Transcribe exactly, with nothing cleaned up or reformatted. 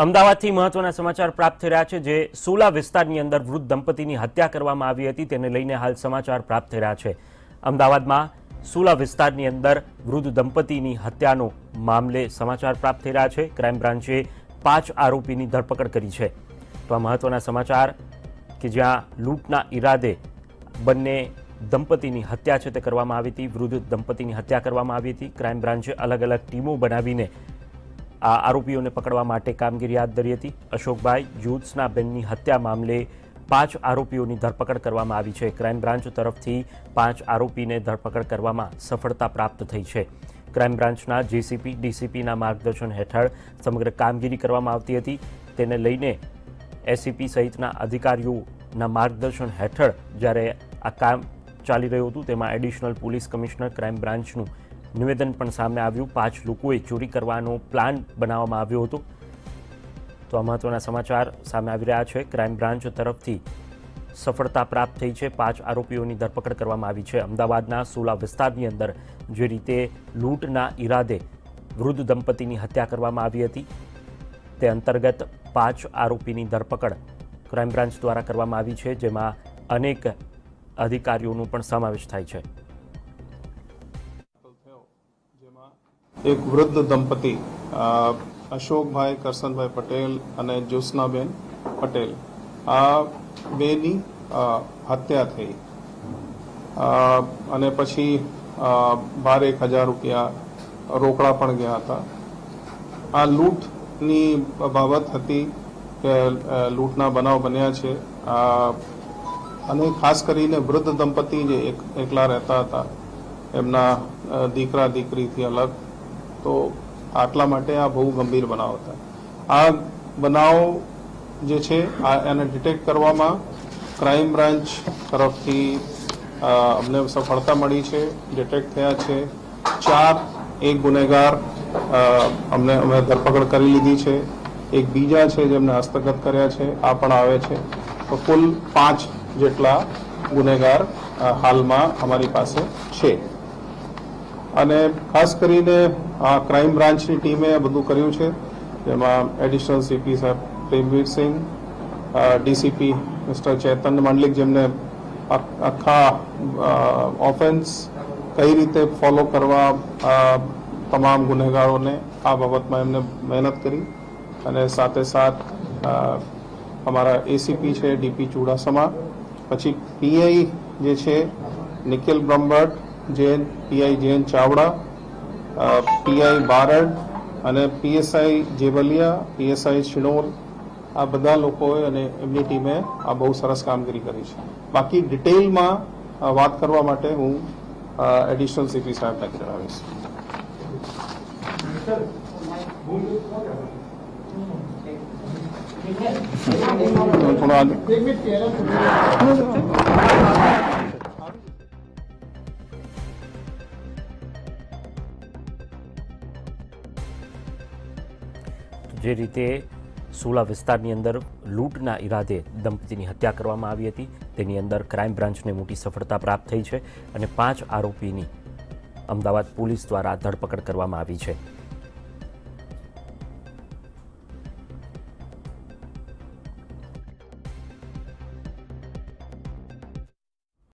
અમદાવાદથી મહત્વના સમાચાર પ્રાપ્ત થઈ રહ્યા છે જે સોલા વિસ્તારની અંદર વૃદ્ધ દંપતીની હત્યા કરવામાં આવી હતી તેને લઈને હાલ સમાચાર પ્રાપ્ત થઈ રહ્યા છે। અમદાવાદમાં સોલા વિસ્તારની અંદર વૃદ્ધ દંપતીની હત્યાનો મામલે સમાચાર પ્રાપ્ત થઈ રહ્યા છે। ક્રાઇમ બ્રાન્ચે પાંચ આરોપીની ધરપકડ કરી છે। તો આ મહત્વના સમાચાર કે જ્યાં લૂંટના ઈરાદે બંને દંપતીની હત્યા છે તે કરવામાં આવી હતી, વૃદ્ધ દંપતીની હત્યા કરવામાં આવી હતી। ક્રાઇમ બ્રાન્ચે અલગ અલગ ટીમો બનાવીને આ આરોપીઓને પકડવા માટે કામગીરી હાથ ધરી હતી। અશોકભાઈ જ્યોત્સનાબેનની હત્યા મામલે પાંચ આરોપીઓની ધરપકડ કરવામાં આવી છે। ક્રાઇમ બ્રાન્ચ તરફથી પાંચ આરોપીને ધરપકડ કરવામાં સફળતા પ્રાપ્ત થઈ છે। ક્રાઇમ બ્રાન્ચના જેસીપી ડીસીપીના માર્ગદર્શન હેઠળ સમગ્ર કામગીરી કરવામાં આવતી હતી। તેને લઈને એસીપી સહિતના અધિકારીઓના માર્ગદર્શન હેઠળ જ્યારે આ કામ ચાલી રહ્યું હતું તેમાં એડિશનલ પોલીસ કમિશનર ક્રાઇમ બ્રાન્ચનું નિવેદન પણ સામે આવ્યું। પાંચ લોકોએ ચોરી કરવાનો પ્લાન બનાવવામાં આવ્યો હતો। તો આ મહત્વના સમાચાર સામે આવી રહ્યા છે। ક્રાઇમ બ્રાન્ચ તરફથી સફળતા પ્રાપ્ત થઈ છે, પાંચ આરોપીઓની ધરપકડ કરવામાં આવી છે। અમદાવાદના સોલા વિસ્તારની અંદર જે રીતે લૂંટના ઈરાદે વૃદ્ધ દંપતીની હત્યા કરવામાં આવી હતી તે અંતર્ગત પાંચ આરોપીની ધરપકડ ક્રાઇમ બ્રાન્ચ દ્વારા કરવામાં આવી છે, જેમાં અનેક અધિકારીઓનો પણ સમાવેશ થાય છે। એક વૃદ્ધ દંપતી અશોકભાઈ કરસનભાઈ પટેલ અને જ્યોત્સનાબેન પટેલ આ બેની હત્યા થઈ અને પછી બાર એક હજાર રૂપિયા રોકડા પણ ગયા હતા। આ લૂંટની બાબત હતી કે લૂંટના બનાવ બન્યા છે અને ખાસ કરીને વૃદ્ધ દંપતી જે એકલા રહેતા હતા, એમના દીકરા દીકરીથી અલગ, તો આટલા માટે આ બહુ ગંભીર બનાવ હતા। આ બનાવ જે છે આ એને ડિટેક્ટ કરવામાં ક્રાઇમ બ્રાન્ચ તરફથી અમને સફળતા મળી છે, ડિટેક્ટ થયા છે ચાર। એક ગુનેગાર અમને અમે ધરપકડ કરી લીધી છે, એક બીજા છે જેમને હસ્તગત કર્યા છે, આ પણ આવે છે। તો કુલ પાંચ જેટલા ગુનેગાર હાલમાં અમારી પાસે છે અને ખાસ કરીને આ ક્રાઇમ બ્રાન્ચની ટીમે બધું કર્યું છે, જેમાં એડિશનલ સીપી સાહેબ પ્રેમવીરસિંહ, ડીસીપી મિસ્ટર ચેતન મંડલિક, જેમને આખા ઓફેન્સ કઈ રીતે ફોલો કરવા તમામ ગુનેગારોને આ બાબતમાં એમને મહેનત કરી અને સાથે સાથ અમારા એસીપી છે ડીપી ચુડાસમા, પછી પીઆઈ જે છે નિખિલ બ્રહ્મભટ્ટ, જૈન પીઆઈ જૈન ચાવડા, પીઆઈ બારડ અને પીએસઆઈ જેવલિયા, પીએસઆઈ શિણોલ, આ બધા લોકોએ અને એમની ટીમે આ બહુ સરસ કામગીરી કરી છે। બાકી ડિટેલમાં વાત કરવા માટે હું એડિશનલ સીપી સાહેબને જણાવીશ। થોડા જે રીતે સોલા વિસ્તારની અંદર લૂંટના ઈરાદે દંપતીની હત્યા કરવામાં આવી હતી તેની અંદર ક્રાઇમ બ્રાન્ચને મોટી સફળતા પ્રાપ્ત થઈ છે અને પાંચ આરોપીની અમદાવાદ પોલીસ દ્વારા ધરપકડ કરવામાં આવી છે।